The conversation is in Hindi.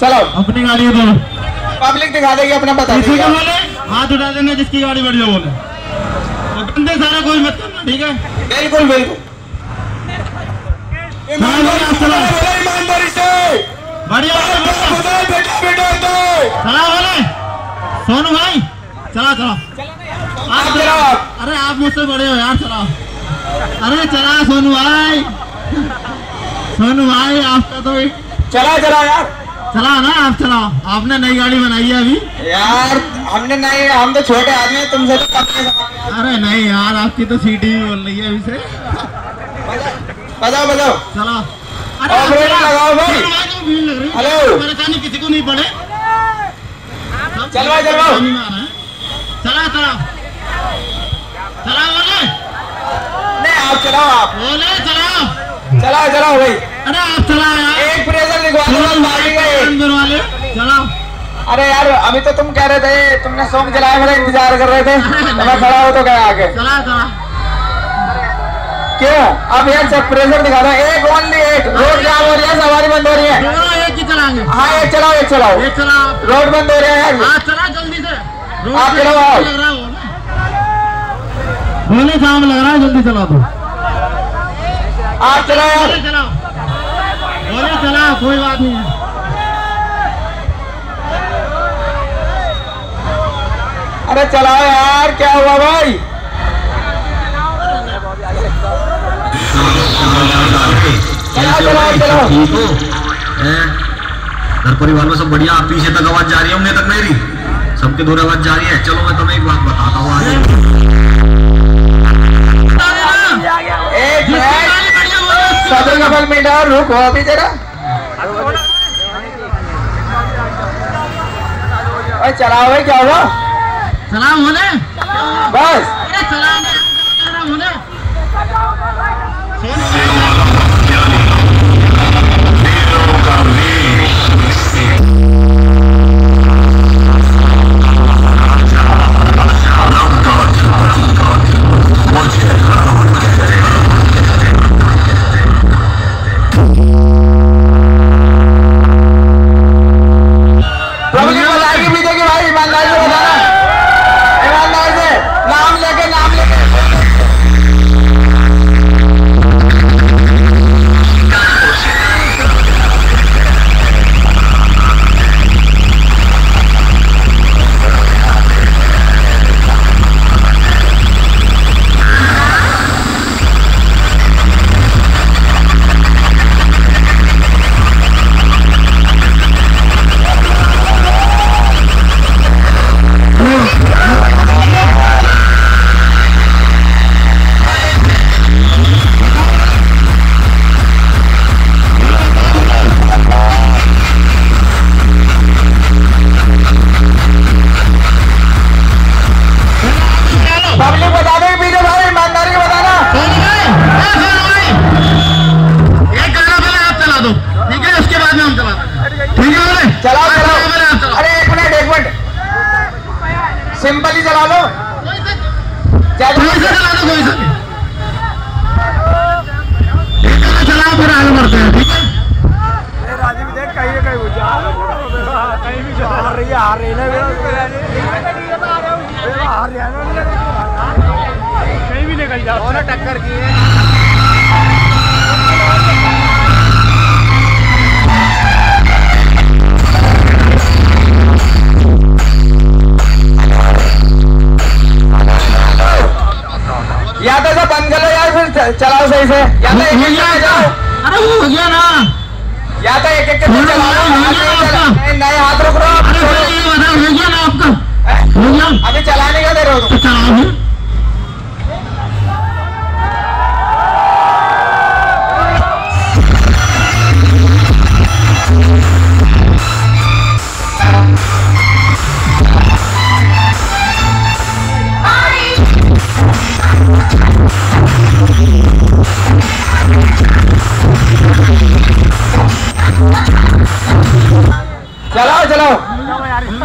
चलो अपनी गाड़ी है तो पब्लिक दिखा देगी अपना बता किसी देगी। को बोले हाथ उठा देंगे जिसकी गाड़ी बढ़िया बोले और बंदे सारा कोई मत करना ठीक है। बिल्कुल बिल्कुल ईमानदारी से बढ़िया बेटा बेटा चला बोले सोनू भाई चला चला आप चलाओ। अरे आप मुझसे बड़े हो यार चलाओ। अरे चला सोनू भाई आपका तो चला चला यार चला ना आप चलाओ। आपने नई गाड़ी बनाई है अभी यार हमने नहीं हम तो छोटे आदमी हैं तुमसे तो कम के ज़माने। अरे नहीं यार आपकी तो सीटी भी बोल रही है अभी से। बजाओ बजाओ चलो ऑपरेटर लगाओ भाई। भीड़ लग रही है हेलो परेशानी किसी को नहीं पड़े। चलवाओ चलवाओ चला चला चला बोले नहीं आप चलाओ आप बोले चलाओ चलाओ चलाओ भाई। अरे आप चला यार एक प्रेशर दिखवा दो बस बाकी का एक। वाले चलाओ। अरे यार अभी तो तुम कह रहे थे तुमने सॉन्ग चलाया मेरा इंतजार कर रहे थे तो मैं खड़ा हो तो गया आगे। चला चला क्यों अब यार सब प्रेशर दिखा दो एक ओनली एक। रोड जाम हो रही है सवारी बंद हो रही है। दोनों एक ही चलाएंगे। हाँ एक चलाओ एक चलाओ एक चला रोड बंद हो रही है यार। हाँ चला जल्दी से आप चलाओ लग रहा है बोले शाम लग रहा है जल्दी चला दो। आप चलाओ यार चलाओ बोले चला कोई बात नहीं है। अरे चलाओ यार क्या हुआ भाई। चलाओ चलाओ ठीक हो घर परिवार में सब बढ़िया। आप पीछे तक आवाज जा रही होंगे तक मेरी सबके दूर आवाज जा रही है। चलो मैं तुम्हें एक बात बताता हूँ आज एक सदर कपल मीटर रुको अभी जरा। अरे चलाओ भाई क्या हुआ चला बोले बस। अरे चला बोले सिंपल ही चला लो चला फिर आगे बढ़ते हैं ठीक है। राजी भी देख कहीं कहीं भी हार रही है ना कहीं भी निकल जाओ ना टक्कर की है। या तो सब बंद कर लो यार फिर चलाओ सही से। या तो एक एक जाओ। अरे वो हो गया ना या तो एक एक चलाओ। नए हाथ रुक रहा हो गया ना आपका हो गया अभी चलाने का दे रहे हो तुम। चलाओ चलाओ चलाओ